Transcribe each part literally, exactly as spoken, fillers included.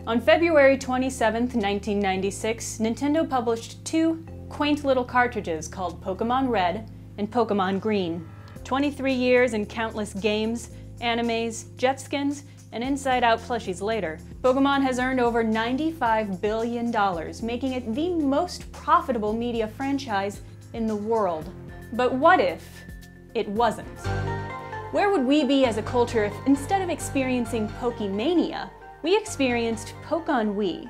On February twenty-seventh, nineteen ninety-six, Nintendo published two quaint little cartridges called Pokémon Red and Pokémon Green. twenty-three years and countless games, animes, jet skins, and inside-out plushies later, Pokémon has earned over ninety-five billion dollars, making it the most profitable media franchise in the world. But what if it wasn't? Where would we be as a culture if, instead of experiencing Pokemania, we experienced Pokemon?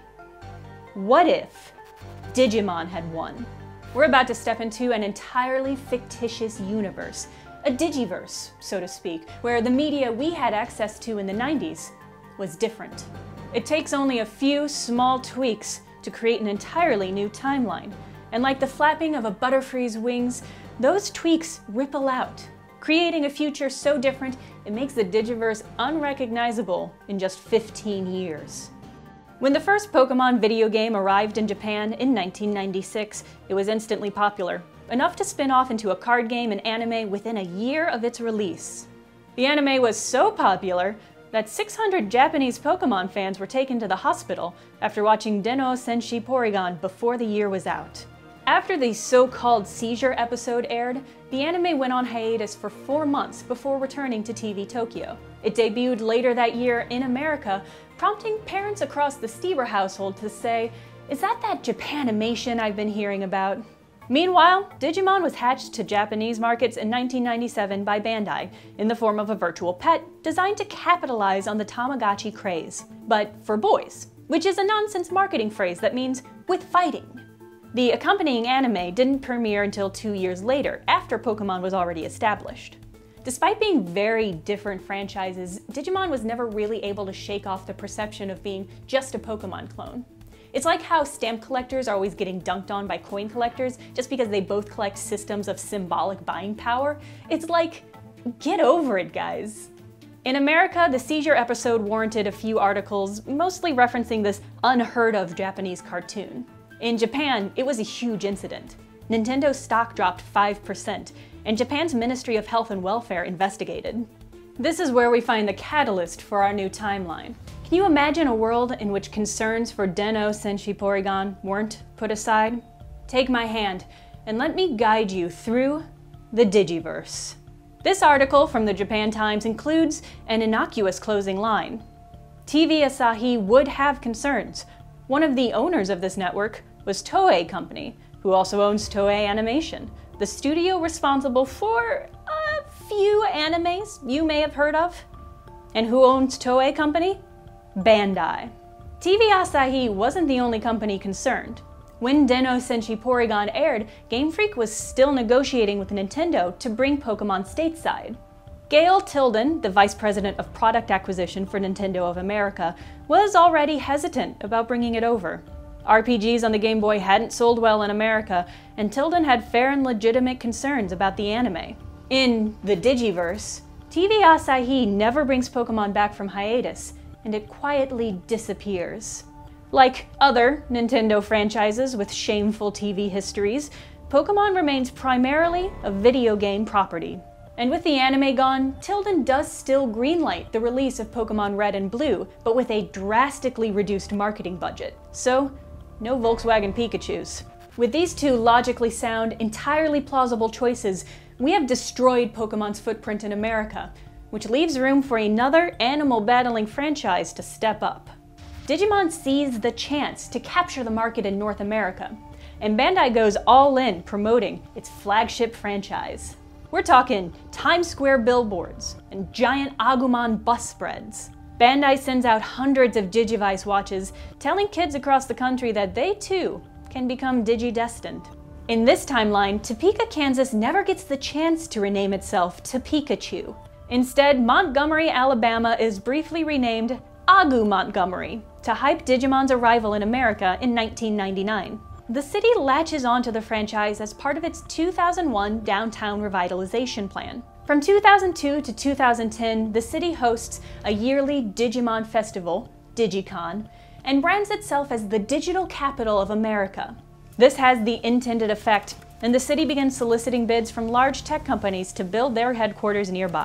What if Digimon had won? We're about to step into an entirely fictitious universe, a Digiverse, so to speak, where the media we had access to in the nineties was different. It takes only a few small tweaks to create an entirely new timeline, and like the flapping of a butterfly's wings, those tweaks ripple out, creating a future so different it makes the Digiverse unrecognizable in just fifteen years. When the first Pokémon video game arrived in Japan in nineteen ninety-six, it was instantly popular, enough to spin off into a card game and anime within a year of its release. The anime was so popular that six hundred Japanese Pokémon fans were taken to the hospital after watching Den-o Senshi Porygon before the year was out. After the so-called seizure episode aired, the anime went on hiatus for four months before returning to T V Tokyo. It debuted later that year in America, prompting parents across the Stieber household to say, "Is that that Japanimation I've been hearing about?" Meanwhile, Digimon was hatched to Japanese markets in nineteen ninety-seven by Bandai in the form of a virtual pet designed to capitalize on the Tamagotchi craze, but for boys, which is a nonsense marketing phrase that means with fighting. The accompanying anime didn't premiere until two years later, after Pokémon was already established. Despite being very different franchises, Digimon was never really able to shake off the perception of being just a Pokémon clone. It's like how stamp collectors are always getting dunked on by coin collectors just because they both collect systems of symbolic buying power. It's like, get over it, guys. In America, the seizure episode warranted a few articles, mostly referencing this unheard of Japanese cartoon. In Japan, it was a huge incident. Nintendo's stock dropped five percent, and Japan's Ministry of Health and Welfare investigated. This is where we find the catalyst for our new timeline. Can you imagine a world in which concerns for Den-o Senshi Porygon weren't put aside? Take my hand and let me guide you through the Digiverse. This article from the Japan Times includes an innocuous closing line. T V Asahi would have concerns. One of the owners of this network was Toei Company, who also owns Toei Animation, the studio responsible for a few animes you may have heard of. And who owns Toei Company? Bandai. T V Asahi wasn't the only company concerned. When Den-o Senshi Porygon aired, Game Freak was still negotiating with Nintendo to bring Pokémon stateside. Gail Tilden, the vice president of product acquisition for Nintendo of America, was already hesitant about bringing it over. R P Gs on the Game Boy hadn't sold well in America, and Tilden had fair and legitimate concerns about the anime. In the Digiverse, T V Asahi never brings Pokémon back from hiatus, and it quietly disappears. Like other Nintendo franchises with shameful T V histories, Pokémon remains primarily a video game property. And with the anime gone, Tilden does still greenlight the release of Pokémon Red and Blue, but with a drastically reduced marketing budget. So, no Volkswagen Pikachus. With these two logically sound, entirely plausible choices, we have destroyed Pokémon's footprint in America, which leaves room for another animal-battling franchise to step up. Digimon seized the chance to capture the market in North America, and Bandai goes all in promoting its flagship franchise. We're talking Times Square billboards and giant Agumon bus spreads. Bandai sends out hundreds of Digivice watches, telling kids across the country that they too can become Digi-destined. In this timeline, Topeka, Kansas never gets the chance to rename itself to Pikachu. Instead, Montgomery, Alabama is briefly renamed Agu Montgomery to hype Digimon's arrival in America in nineteen ninety-nine. The city latches onto the franchise as part of its two thousand one downtown revitalization plan. From two thousand two to two thousand ten, the city hosts a yearly Digimon festival, DigiCon, and brands itself as the digital capital of America. This has the intended effect, and the city begins soliciting bids from large tech companies to build their headquarters nearby.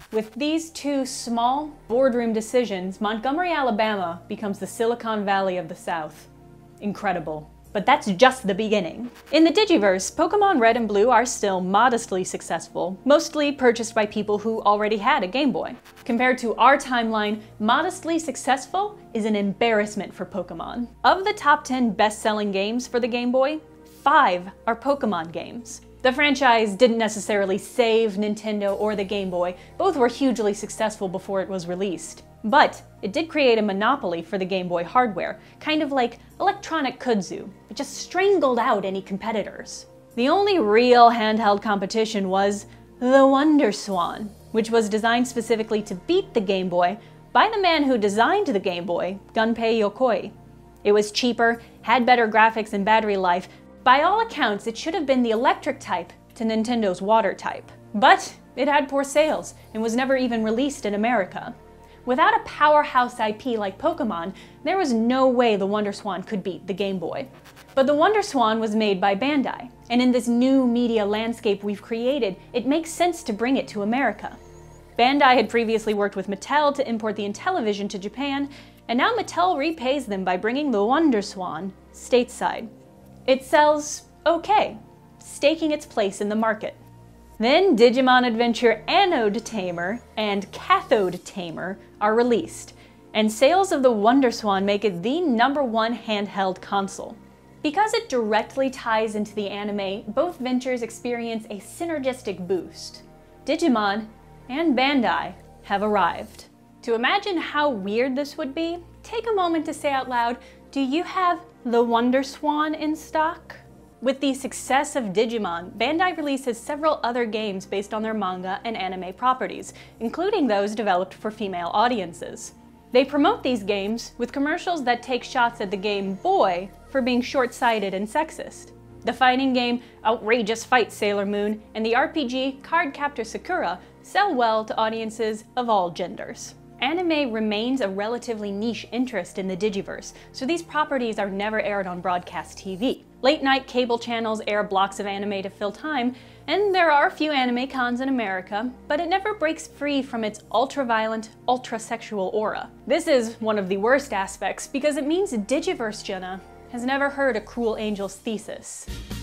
With these two small boardroom decisions, Montgomery, Alabama becomes the Silicon Valley of the South. Incredible. But that's just the beginning. In the Digiverse, Pokémon Red and Blue are still modestly successful, mostly purchased by people who already had a Game Boy. Compared to our timeline, modestly successful is an embarrassment for Pokémon. Of the top ten best-selling games for the Game Boy, five are Pokémon games. The franchise didn't necessarily save Nintendo or the Game Boy, both were hugely successful before it was released. But it did create a monopoly for the Game Boy hardware, kind of like electronic kudzu. It just strangled out any competitors. The only real handheld competition was the WonderSwan, which was designed specifically to beat the Game Boy by the man who designed the Game Boy, Gunpei Yokoi. It was cheaper, had better graphics and battery life. By all accounts, it should have been the electric type to Nintendo's water type. But it had poor sales and was never even released in America. Without a powerhouse I P like Pokémon, there was no way the WonderSwan could beat the Game Boy. But the WonderSwan was made by Bandai, and in this new media landscape we've created, it makes sense to bring it to America. Bandai had previously worked with Mattel to import the Intellivision to Japan, and now Mattel repays them by bringing the WonderSwan stateside. It sells okay, staking its place in the market. Then Digimon Adventure Anode Tamer and Cathode Tamer are released, and sales of the WonderSwan make it the number one handheld console. Because it directly ties into the anime, both ventures experience a synergistic boost. Digimon and Bandai have arrived. To imagine how weird this would be, take a moment to say out loud, do you have the WonderSwan in stock? With the success of Digimon, Bandai releases several other games based on their manga and anime properties, including those developed for female audiences. They promote these games with commercials that take shots at the Game Boy for being short-sighted and sexist. The fighting game Outrageous Fight Sailor Moon and the R P G Cardcaptor Sakura sell well to audiences of all genders. Anime remains a relatively niche interest in the Digiverse, so these properties are never aired on broadcast T V. Late-night cable channels air blocks of anime to fill time, and there are a few anime cons in America, but it never breaks free from its ultra-violent, ultra-sexual aura. This is one of the worst aspects because it means Digiverse Jenna has never heard a Cruel Angel's thesis.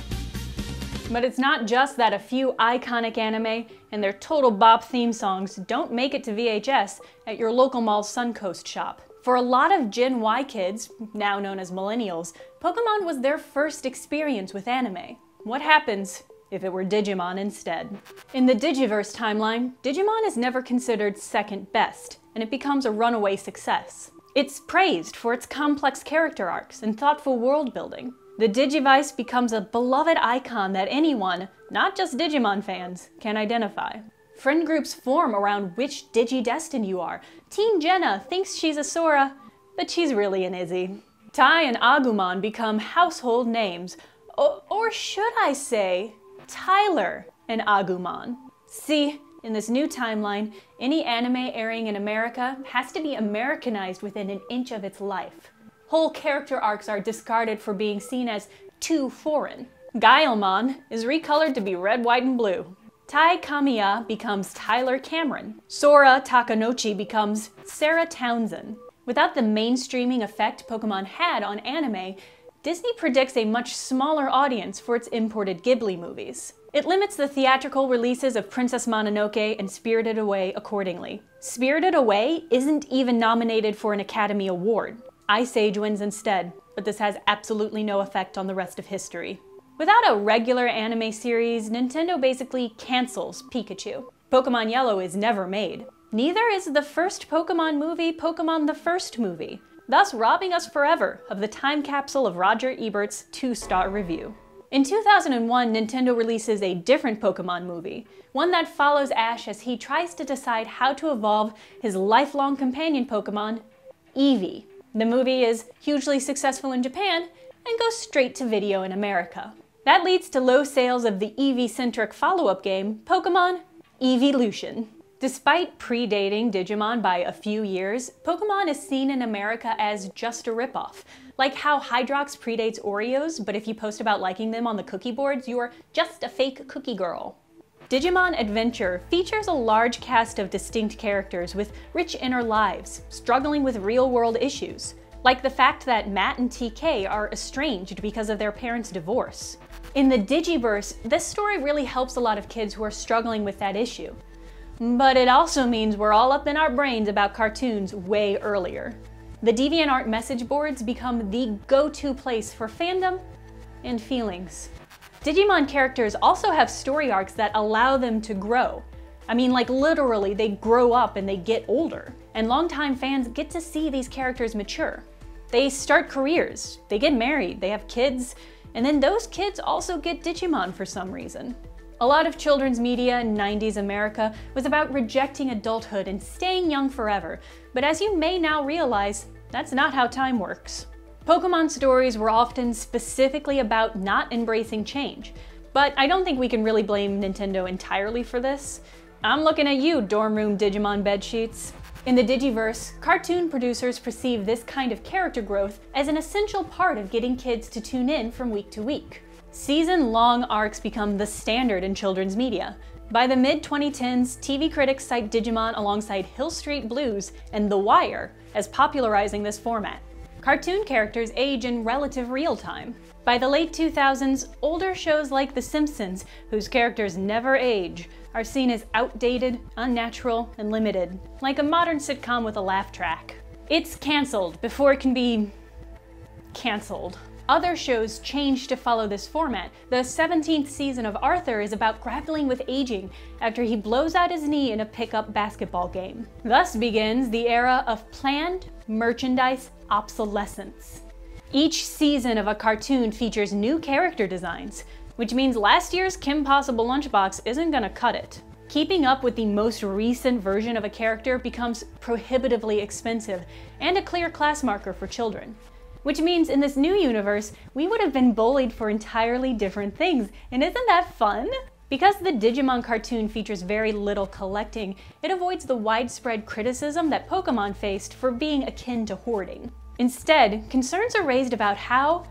But it's not just that a few iconic anime and their total bop theme songs don't make it to V H S at your local mall's Suncoast shop. For a lot of Gen Y kids, now known as millennials, Pokémon was their first experience with anime. What happens if it were Digimon instead? In the Digiverse timeline, Digimon is never considered second best, and it becomes a runaway success. It's praised for its complex character arcs and thoughtful world building. The Digivice becomes a beloved icon that anyone, not just Digimon fans, can identify. Friend groups form around which Digidestined you are. Teen Jenna thinks she's a Sora, but she's really an Izzy. Tai and Agumon become household names. O- or should I say, Tyler and Agumon. See, in this new timeline, any anime airing in America has to be Americanized within an inch of its life. Whole character arcs are discarded for being seen as too foreign. Guilemon is recolored to be red, white, and blue. Tai Kamiya becomes Tyler Cameron. Sora Takanochi becomes Sarah Townsend. Without the mainstreaming effect Pokémon had on anime, Disney predicts a much smaller audience for its imported Ghibli movies. It limits the theatrical releases of Princess Mononoke and Spirited Away accordingly. Spirited Away isn't even nominated for an Academy Award. Ice Age wins instead, but this has absolutely no effect on the rest of history. Without a regular anime series, Nintendo basically cancels Pikachu. Pokémon Yellow is never made. Neither is the first Pokémon movie Pokémon the First Movie, thus robbing us forever of the time capsule of Roger Ebert's two-star review. In two thousand one, Nintendo releases a different Pokémon movie, one that follows Ash as he tries to decide how to evolve his lifelong companion Pokémon, Eevee. The movie is hugely successful in Japan and goes straight to video in America. That leads to low sales of the Eevee-centric follow-up game, Pokémon Eeveelution. Despite predating Digimon by a few years, Pokémon is seen in America as just a ripoff. Like how Hydrox predates Oreos, but if you post about liking them on the cookie boards, you're just a fake cookie girl. Digimon Adventure features a large cast of distinct characters with rich inner lives, struggling with real-world issues, like the fact that Matt and T K are estranged because of their parents' divorce. In the Digiverse, this story really helps a lot of kids who are struggling with that issue. But it also means we're all up in our brains about cartoons way earlier. The DeviantArt message boards become the go-to place for fandom and feelings. Digimon characters also have story arcs that allow them to grow. I mean, like literally, they grow up and they get older. And longtime fans get to see these characters mature. They start careers, they get married, they have kids, and then those kids also get Digimon for some reason. A lot of children's media in nineties America was about rejecting adulthood and staying young forever, but as you may now realize, that's not how time works. Pokémon stories were often specifically about not embracing change, but I don't think we can really blame Nintendo entirely for this. I'm looking at you, dorm room Digimon bedsheets. In the Digiverse, cartoon producers perceive this kind of character growth as an essential part of getting kids to tune in from week to week. Season-long arcs become the standard in children's media. By the mid twenty tens, T V critics cite Digimon alongside Hill Street Blues and The Wire as popularizing this format. Cartoon characters age in relative real time. By the late two thousands, older shows like The Simpsons, whose characters never age, are seen as outdated, unnatural, and limited, like a modern sitcom with a laugh track. It's canceled before it can be canceled. Other shows change to follow this format. The seventeenth season of Arthur is about grappling with aging after he blows out his knee in a pickup basketball game. Thus begins the era of planned merchandise obsolescence. Each season of a cartoon features new character designs, which means last year's Kim Possible lunchbox isn't gonna cut it. Keeping up with the most recent version of a character becomes prohibitively expensive and a clear class marker for children. Which means in this new universe, we would have been bullied for entirely different things, and isn't that fun? Because the Digimon cartoon features very little collecting, it avoids the widespread criticism that Pokémon faced for being akin to hoarding. Instead, concerns are raised about how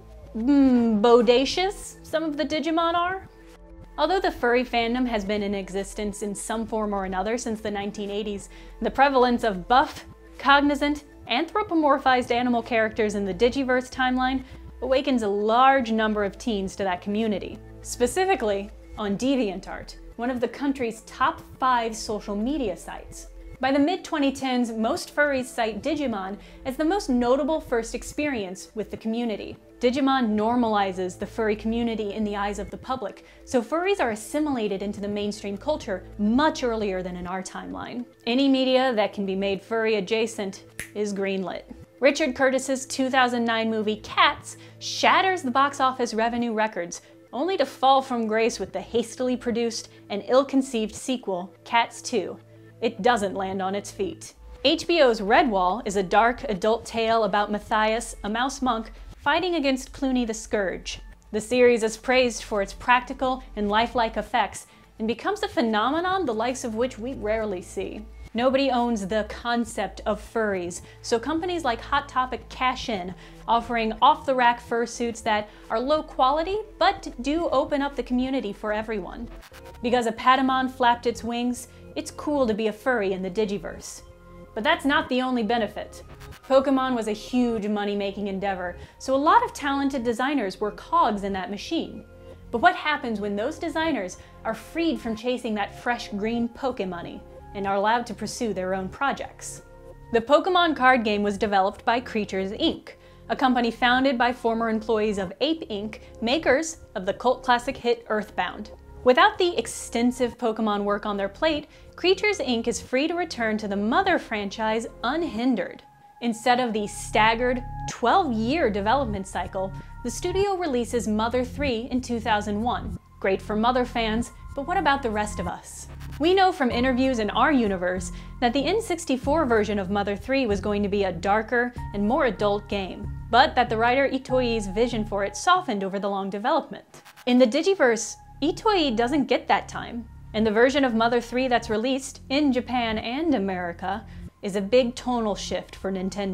mm, bodacious some of the Digimon are. Although the furry fandom has been in existence in some form or another since the nineteen eighties, the prevalence of buff, cognizant, anthropomorphized animal characters in the Digiverse timeline awakens a large number of teens to that community. Specifically, on DeviantArt, one of the country's top five social media sites. By the mid twenty tens, most furries cite Digimon as the most notable first experience with the community. Digimon normalizes the furry community in the eyes of the public, so furries are assimilated into the mainstream culture much earlier than in our timeline. Any media that can be made furry adjacent is greenlit. Richard Curtis's two thousand nine movie Cats shatters the box office revenue records, only to fall from grace with the hastily produced and ill-conceived sequel, Cats two. It doesn't land on its feet. H B O's Redwall is a dark adult tale about Matthias, a mouse monk, fighting against Clooney the Scourge. The series is praised for its practical and lifelike effects and becomes a phenomenon the likes of which we rarely see. Nobody owns the concept of furries, so companies like Hot Topic cash in, offering off-the-rack fursuits that are low quality but do open up the community for everyone. Because a Patamon flapped its wings, it's cool to be a furry in the Digiverse. But that's not the only benefit. Pokémon was a huge money-making endeavor, so a lot of talented designers were cogs in that machine. But what happens when those designers are freed from chasing that fresh green Poké money and are allowed to pursue their own projects? The Pokémon card game was developed by Creatures Incorporated, a company founded by former employees of Ape Incorporated, makers of the cult classic hit Earthbound. Without the extensive Pokémon work on their plate, Creatures Incorporated is free to return to the mother franchise unhindered. Instead of the staggered twelve-year development cycle, the studio releases Mother three in two thousand one. Great for Mother fans, but what about the rest of us? We know from interviews in our universe that the N sixty-four version of Mother three was going to be a darker and more adult game, but that the writer Itoi's vision for it softened over the long development. In the Digiverse, Itoi doesn't get that time, and the version of Mother three that's released in Japan and America is a big tonal shift for Nintendo.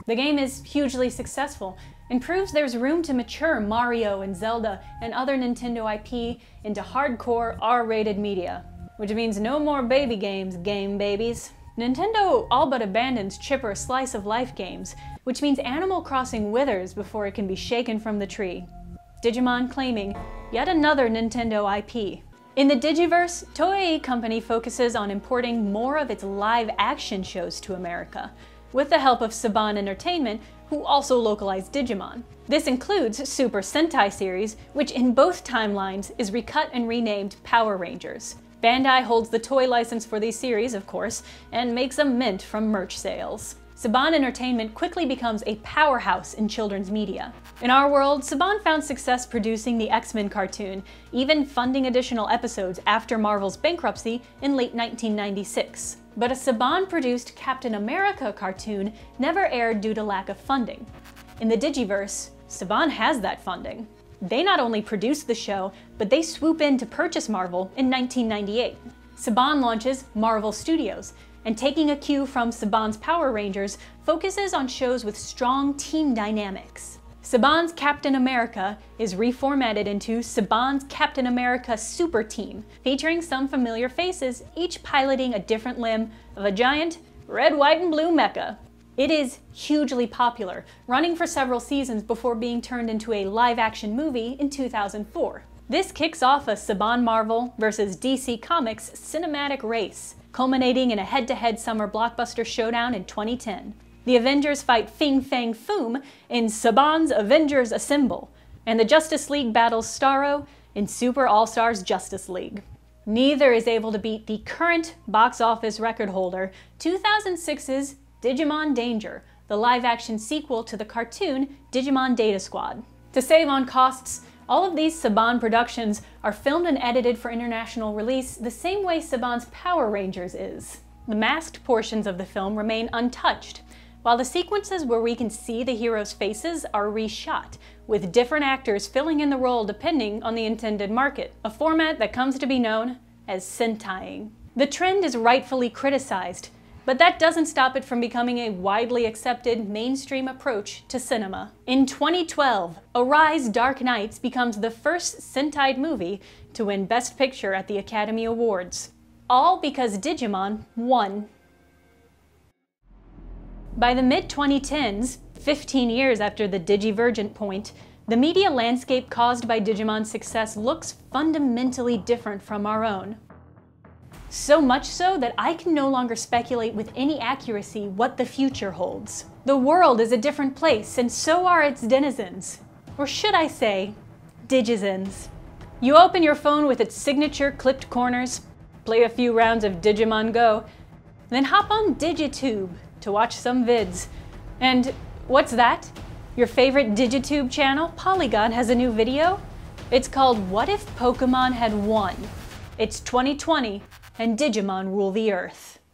The game is hugely successful and proves there's room to mature Mario and Zelda and other Nintendo I P into hardcore R-rated media. Which means no more baby games, game babies. Nintendo all but abandons chipper slice-of-life games, which means Animal Crossing withers before it can be shaken from the tree. Digimon claiming yet another Nintendo I P. In the Digiverse, Toei Company focuses on importing more of its live-action shows to America, with the help of Saban Entertainment, who also localized Digimon. This includes Super Sentai series, which in both timelines is recut and renamed Power Rangers. Bandai holds the toy license for these series, of course, and makes a mint from merch sales. Saban Entertainment quickly becomes a powerhouse in children's media. In our world, Saban found success producing the X-Men cartoon, even funding additional episodes after Marvel's bankruptcy in late nineteen ninety-six. But a Saban-produced Captain America cartoon never aired due to lack of funding. In the Digiverse, Saban has that funding. They not only produced the show, but they swoop in to purchase Marvel in nineteen ninety-eight. Saban launches Marvel Studios, and taking a cue from Saban's Power Rangers, focuses on shows with strong team dynamics. Saban's Captain America is reformatted into Saban's Captain America Super Team, featuring some familiar faces, each piloting a different limb of a giant red, white, and blue mecha. It is hugely popular, running for several seasons before being turned into a live-action movie in two thousand four. This kicks off a Saban Marvel versus D C Comics cinematic race, culminating in a head-to-head summer blockbuster showdown in twenty ten. The Avengers fight Fing Fang Foom in Saban's Avengers Assemble, and the Justice League battles Starro in Super All-Stars Justice League. Neither is able to beat the current box office record holder, two thousand six's Digimon Danger, the live-action sequel to the cartoon Digimon Data Squad. To save on costs, all of these Saban productions are filmed and edited for international release the same way Saban's Power Rangers is. The masked portions of the film remain untouched, while the sequences where we can see the heroes' faces are reshot, with different actors filling in the role depending on the intended market, a format that comes to be known as Sentaiing. The trend is rightfully criticized, but that doesn't stop it from becoming a widely accepted mainstream approach to cinema. In twenty twelve, Arise Dark Knights becomes the first Sentai movie to win Best Picture at the Academy Awards. All because Digimon won. By the mid twenty tens, fifteen years after the Digivergent point, the media landscape caused by Digimon's success looks fundamentally different from our own. So much so that I can no longer speculate with any accuracy what the future holds. The world is a different place, and so are its denizens. Or should I say, Digizens. You open your phone with its signature clipped corners, play a few rounds of Digimon Go, then hop on Digitube to watch some vids. And what's that? Your favorite Digitube channel, Polygon, has a new video? It's called What If Pokémon Had Won? It's twenty twenty, and Digimon rule the earth.